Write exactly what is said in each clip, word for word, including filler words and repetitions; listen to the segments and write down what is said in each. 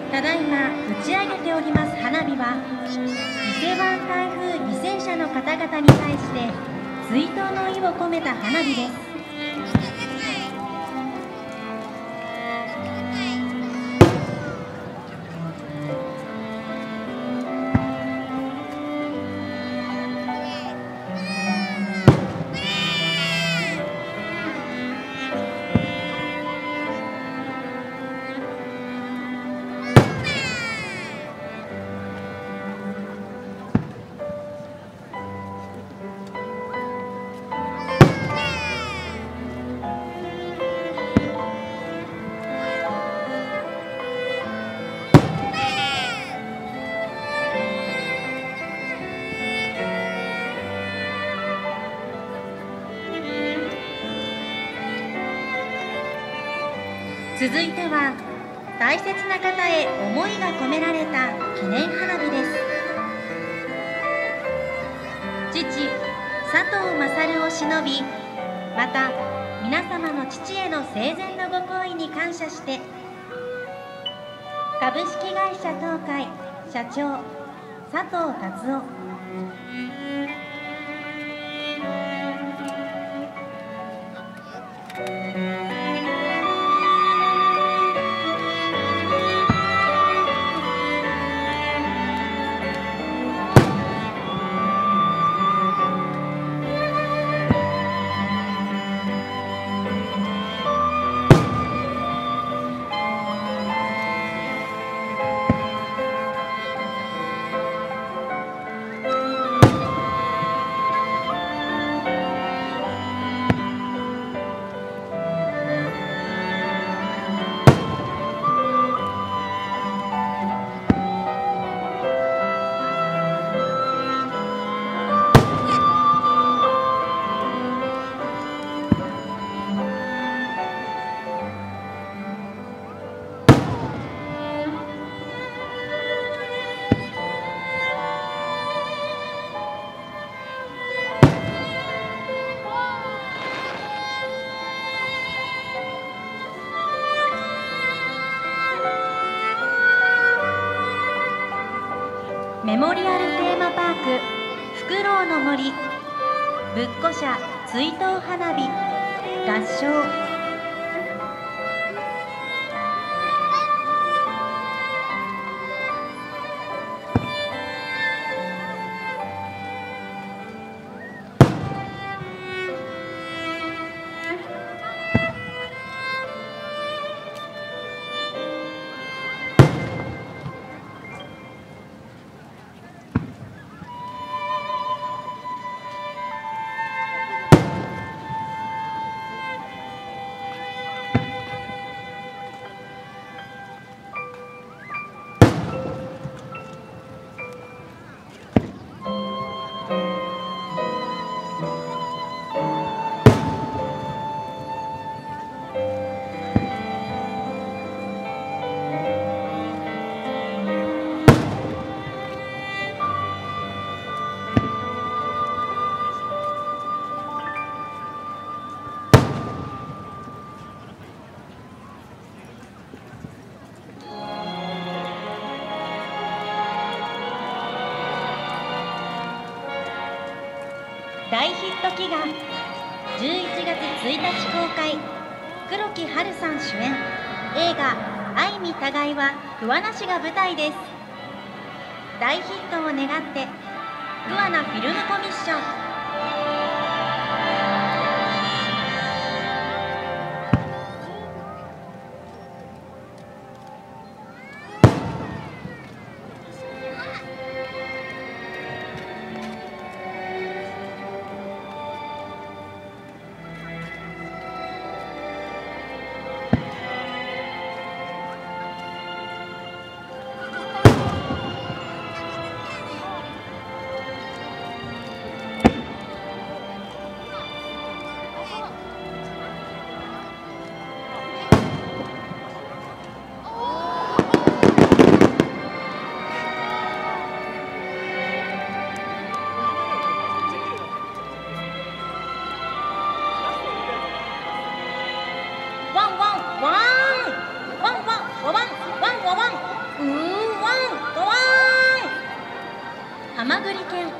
ただいま打ち上げております花火は、伊勢湾台風犠牲者の方々に対して追悼の意を込めた花火です。続いては、大切な方へ思いが込められた記念花火です。父佐藤勝を偲び、また皆様の父への生前のご厚意に感謝して、株式会社東海社長佐藤達夫、メモリアルテーマパークフクロウの森ぶっこ社追悼花火合唱。大ヒット祈願じゅういちがつついたち公開、黒木華さん主演映画「愛見互い」は桑名市が舞台です。大ヒットを願って桑名フィルムコミッション。 ハマグリ犬。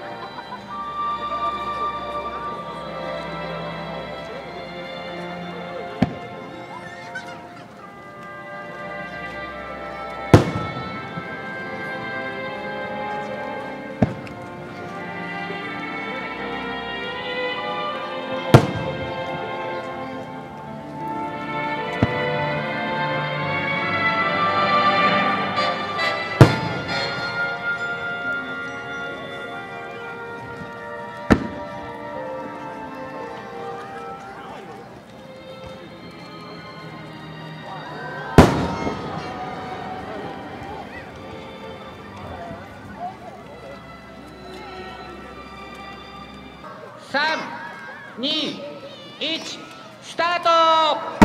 さん、に、いち、スタート。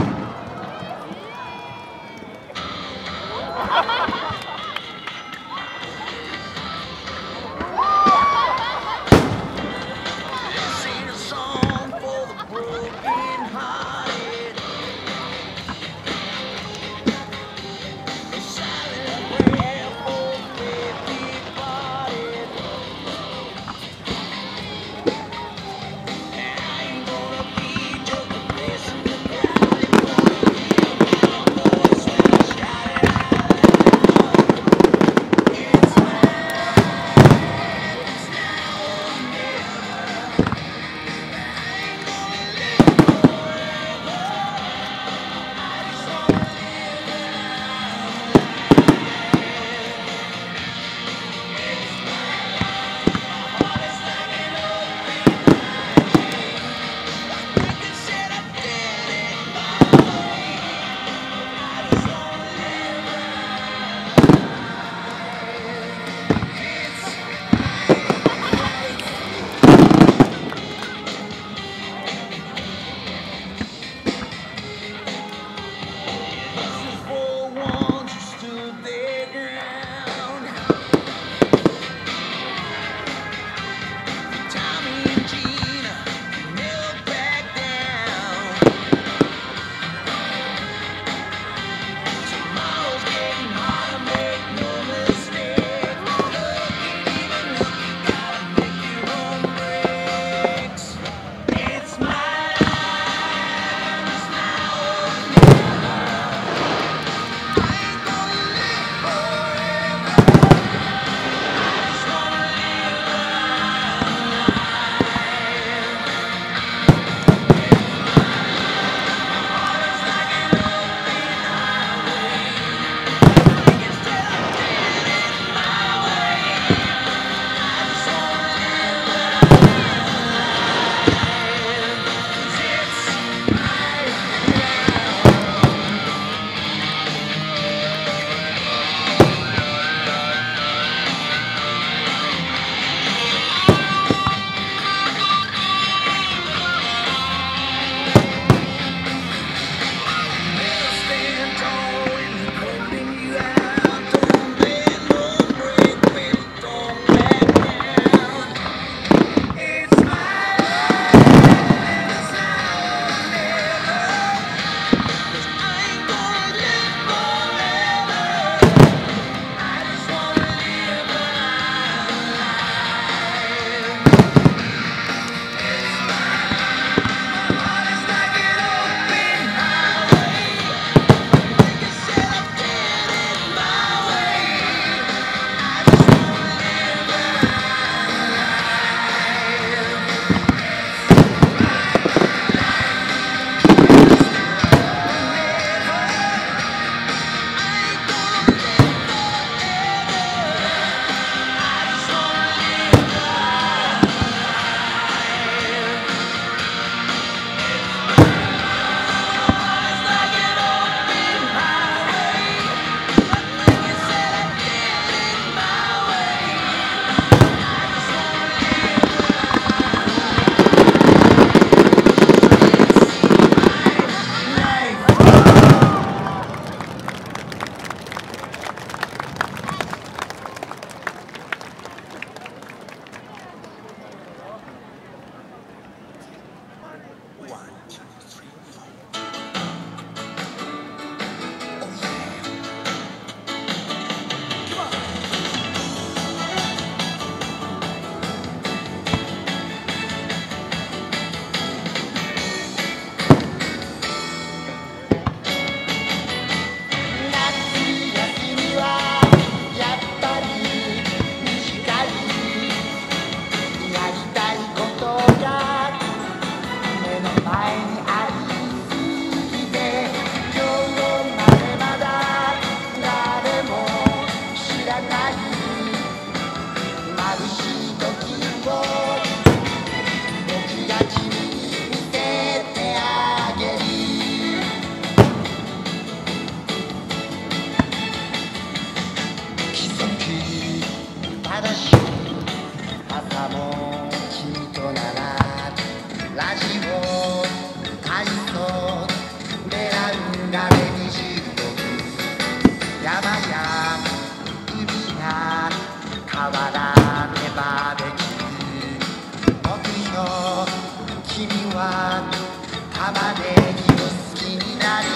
わらでバーベキュー目標君は玉ねぎを好きになり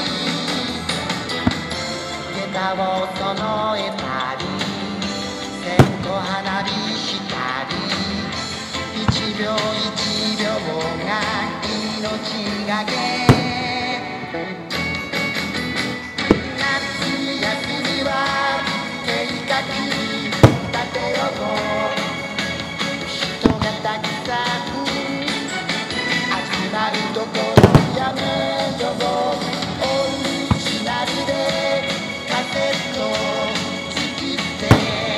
下駄を揃えたり線香花火したり一秒一秒が命がけ夏休みは計画立てよう人がたくさん集まるところやめようオリジナルでカセット作って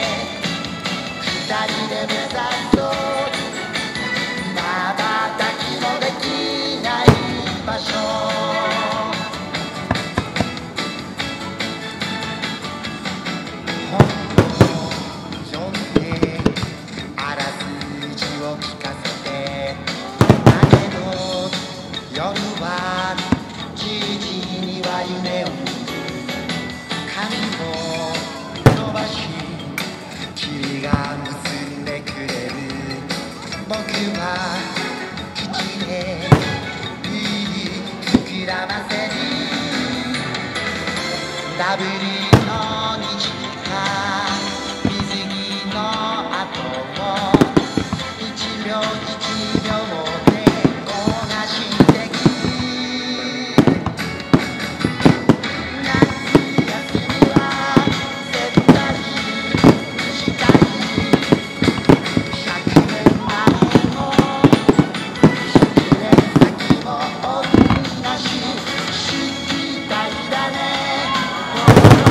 二人で目指そうまばたきもできない場所本を読んであらすじを聞かせてだけど夜はじゅうじには夢を見る髪を伸ばし君が結んでくれる僕は口で膨らませるダブルの虹か水着の後も一秒一秒で焦がしてく夏休みは絶対したい百年前も百年先も同じしたいだね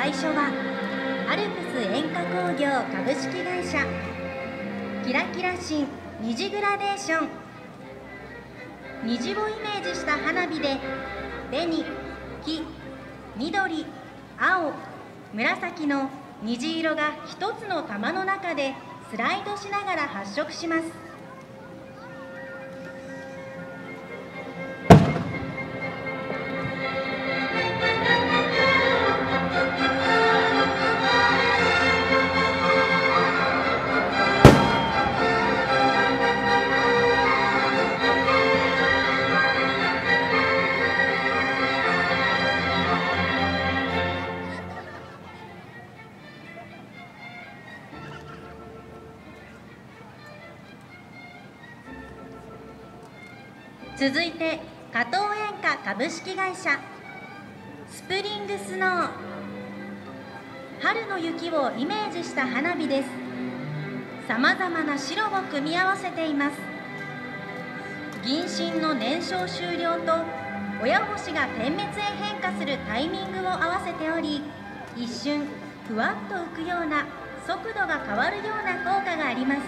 最初はアルプス煙火工業株式会社キラキラシン虹グラデーション。虹をイメージした花火で紅、黄、緑、青、紫の虹色が一つの玉の中でスライドしながら発色します。続いて加藤煙火株式会社スプリングスノー。春の雪をイメージした花火です。さまざまな白を組み合わせています。銀芯の燃焼終了と親星が点滅へ変化するタイミングを合わせており、一瞬ふわっと浮くような速度が変わるような効果があります。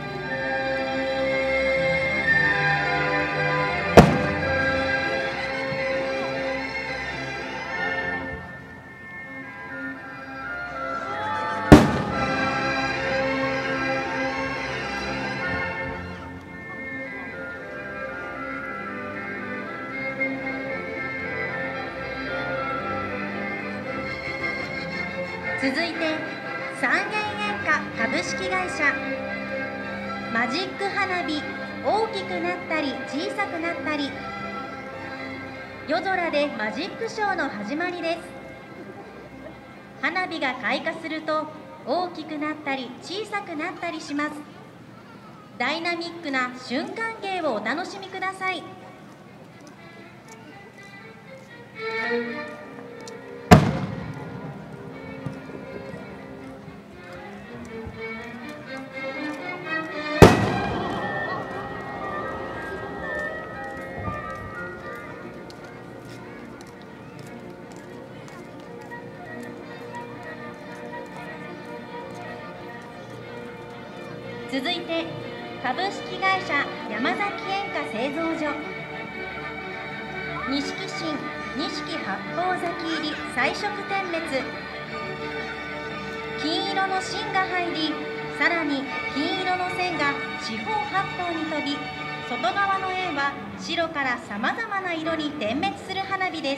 続いて三元煙火株式会社マジック花火。大きくなったり小さくなったり、夜空でマジックショーの始まりです。花火が開花すると大きくなったり小さくなったりします。ダイナミックな瞬間芸をお楽しみください。続いて株式会社山崎煙火製造所錦芯錦八方咲き入り彩色点滅。金色の芯が入り、さらに金色の線が四方八方に飛び、外側の円は白からさまざまな色に点滅する花火です。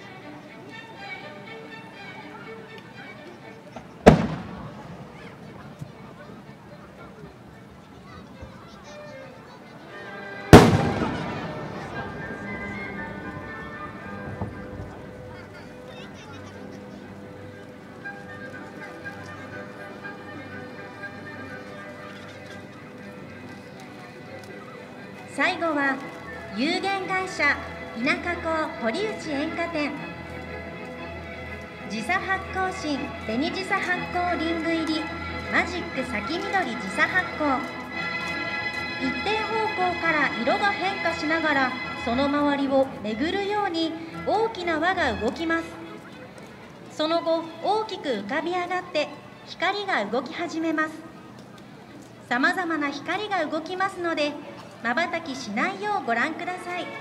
最後は有限会社田舎港堀内煙火店時差発光芯紅時差発光リング入りマジック咲き緑時差発光。一定方向から色が変化しながらその周りを巡るように大きな輪が動きます。その後大きく浮かび上がって光が動き始めます。さまざまな光が動きますのでまばたきしないようご覧ください。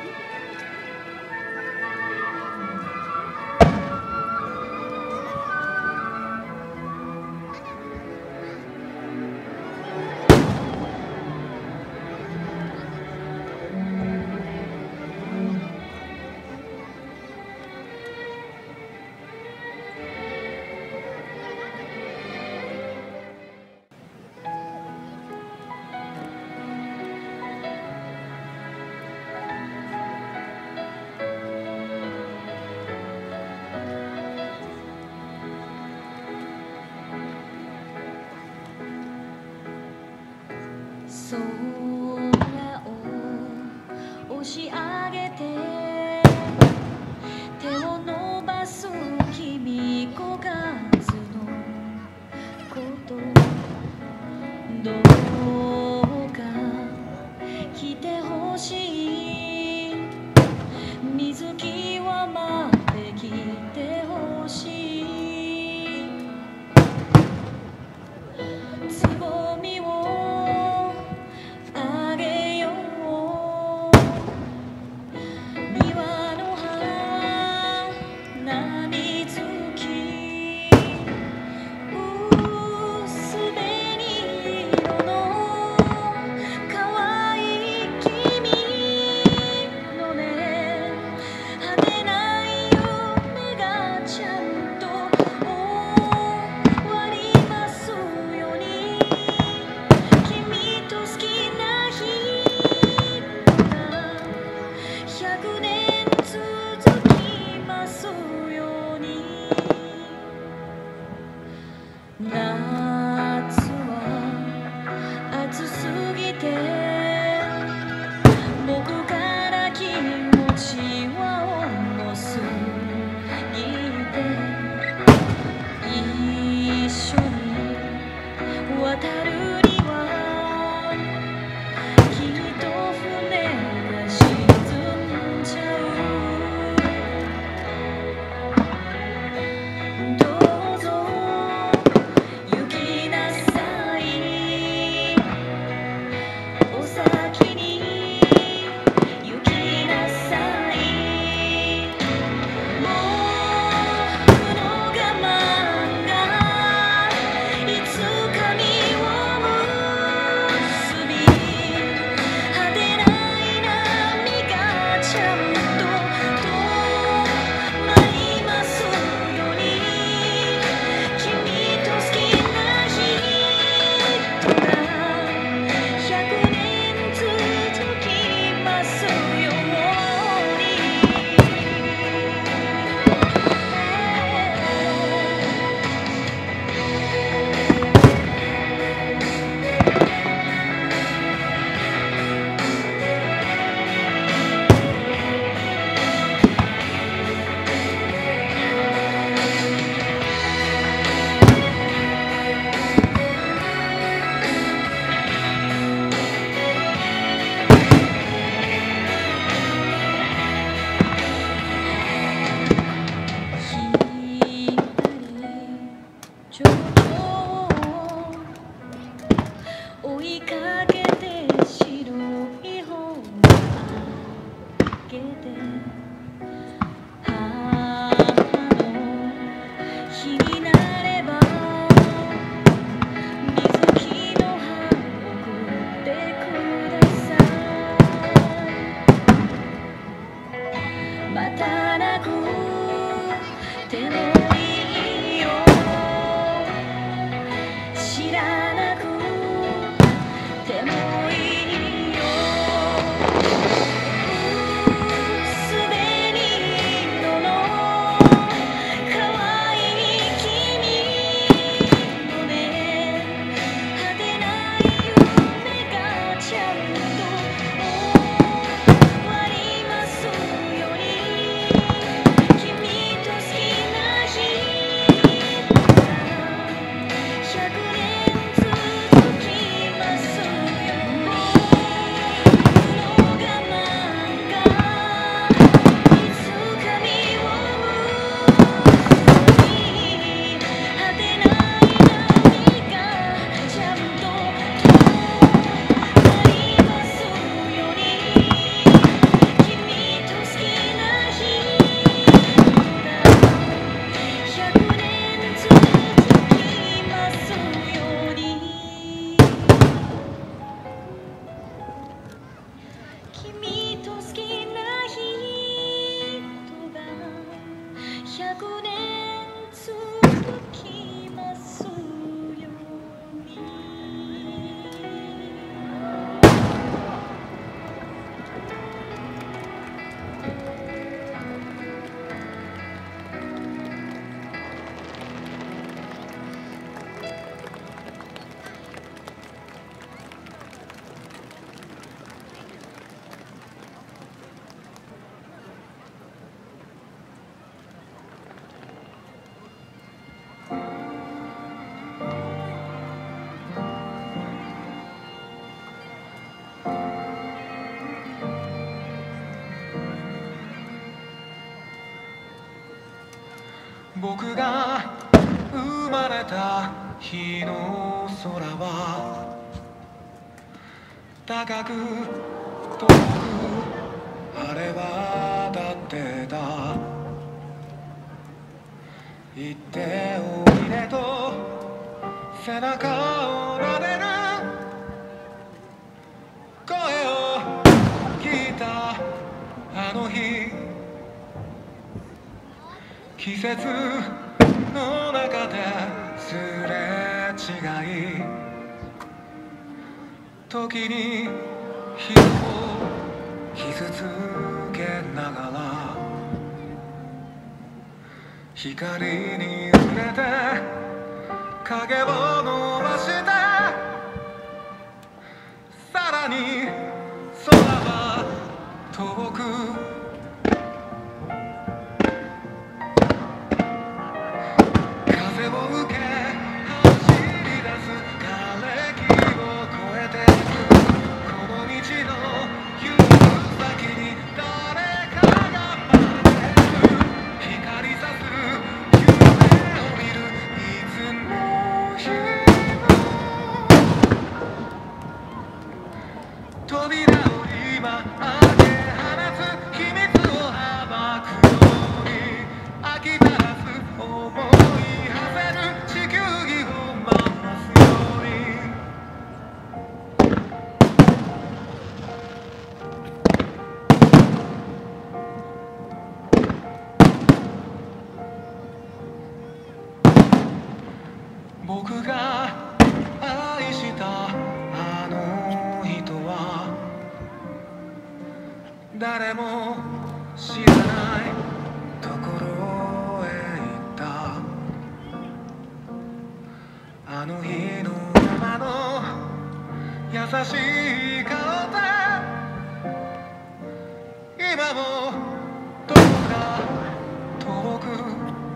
空を押し上げて手を伸ばす君焦がずのことどうか来てほしい水木は待ってきてほしい追いかけて白い方を上げて母の日になれば水木の葉送ってください。またなくてもいいよ知らなくてもいいよすでに色の可愛い君のね果てない夢がちゃんと終わりますように君と好きな人が百年続きますようにこの我慢がいつか実を結び果てない波がちゃんと止まりますように君と好きな人が百年続きますように君と好きな人が百年続きますように僕が生まれた日の空は高く遠く晴れ渡ってた行っておいでと背中を撫でる声を聞いたあの日季節の中ですれ違い時に人を傷つけながら光に触れて影を伸ばしてさらに空は遠く風を受け走り出す枯れ木を越えてこの道の行く先に誰かが待ってる光さす夢を見るいつの日も扉を今開け放つ秘密を暴くように飽き足らず思い馳せる地球儀を回すように僕が愛したあの人は誰も知らないところへ行ったあの日のままの優しい顔で今もどこか遠く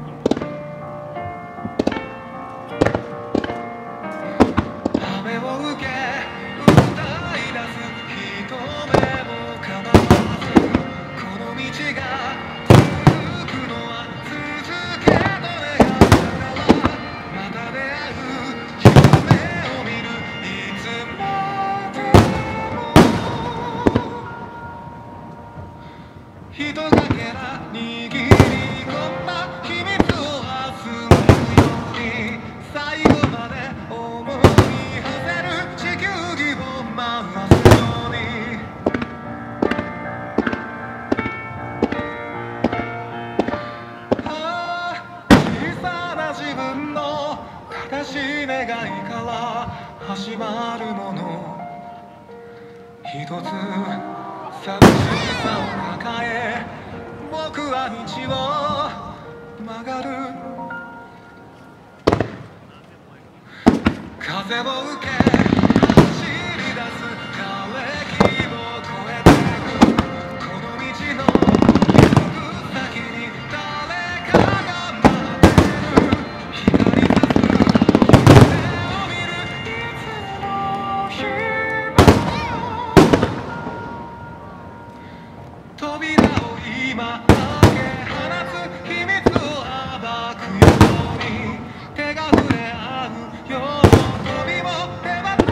雨を受け歌い出す人目も構わずこの道が続くのは続けと願ったからまた出会う夢を見るいつも人がけら握り込んだ秘密を忘れるように最後まで思い馳せる地球儀を回すようにああ小さな自分の正しい願いから始まるもの一つ寂しさを抱え僕は道を曲がる風を受け走り出す枯れ木を越えてくこの道の行く先に誰かが待ってる光さす夢を見るいつの日扉を今開け放つ秘密を暴くように手が触れ合う喜びも手放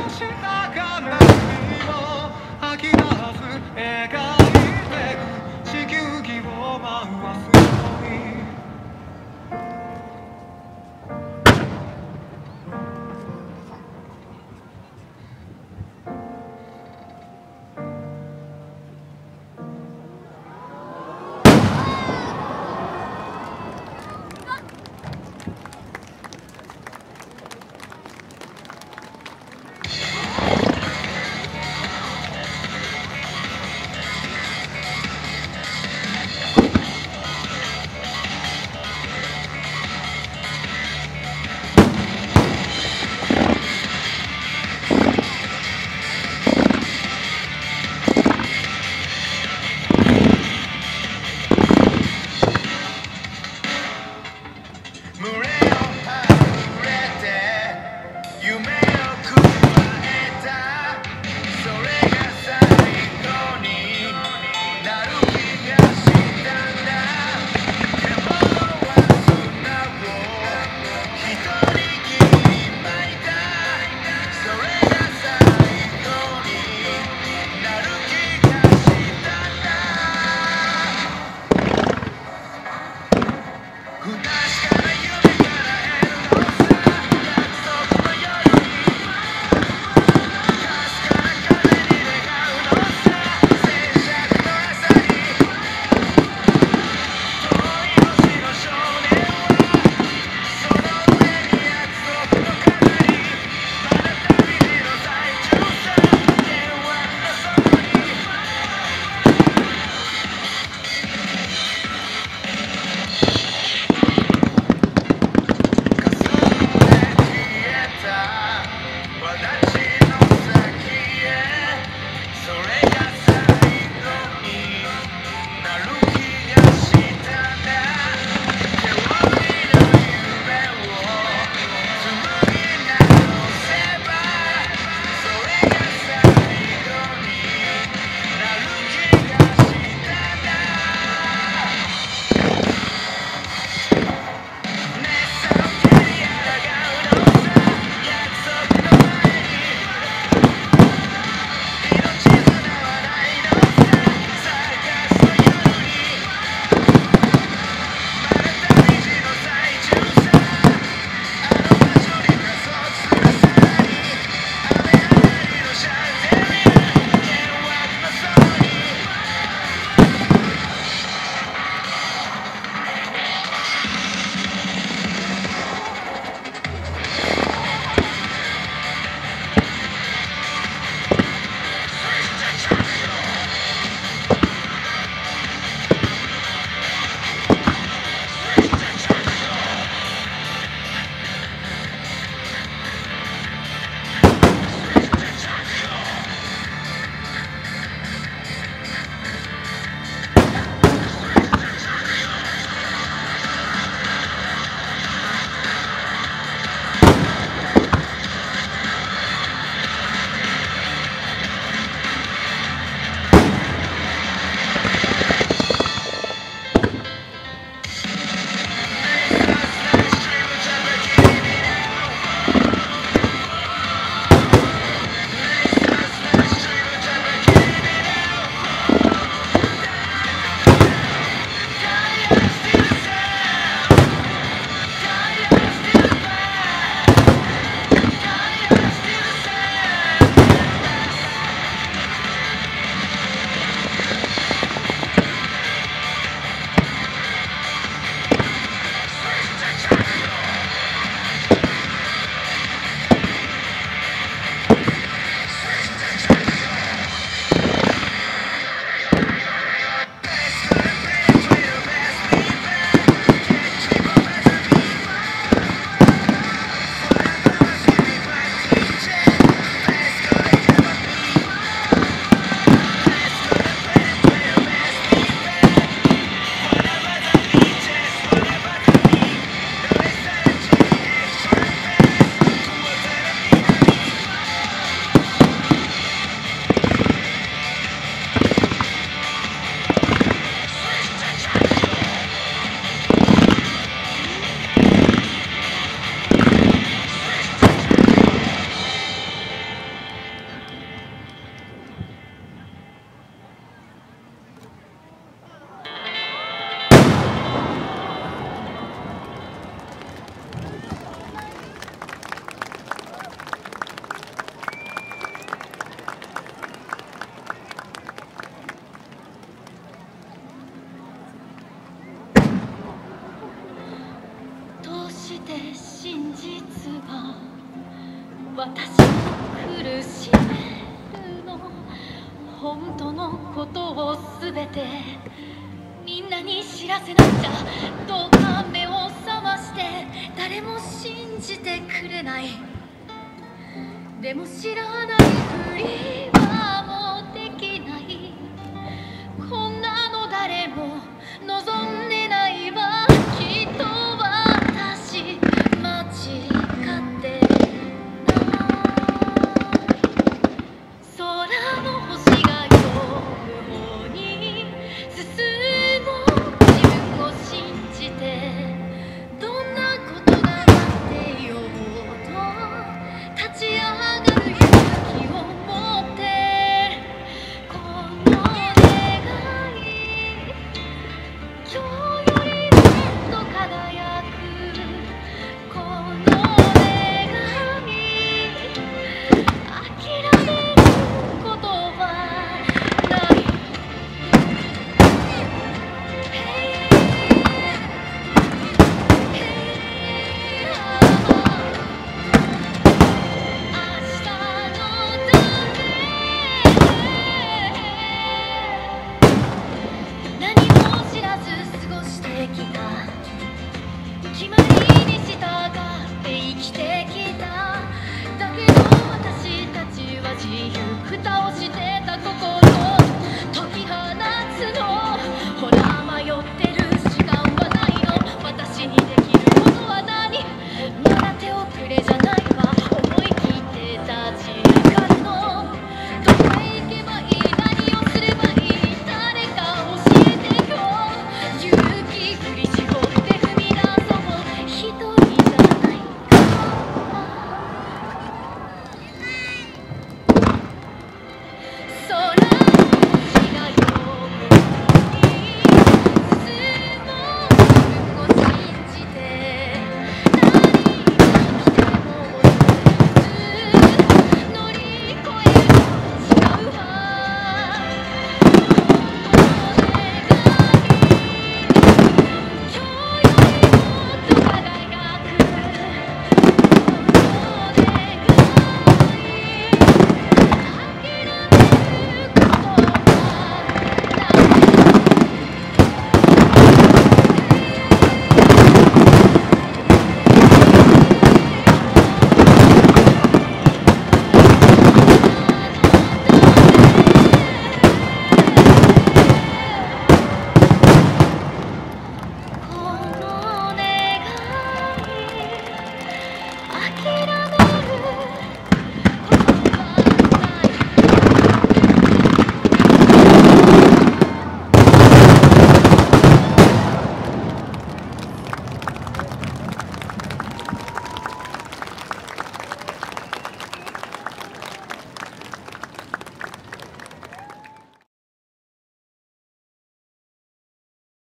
のことをすべてみんなに知らせなくちゃ。どうか目を覚まして、誰も信じてくれない。でも知らないふりはもうできない。こんなの誰も望んでないわ。きっと私間違ってない。空の星が呼ぶ方に進もう。自分を信じて、どんなことがあってようと立ち上がる勇気を持って、この願い今日よりもっと輝く。この願い諦めることはない。何も知らず過ごしてきた。決まりに従って生きてきた。だけど私たちは自由。蓋をし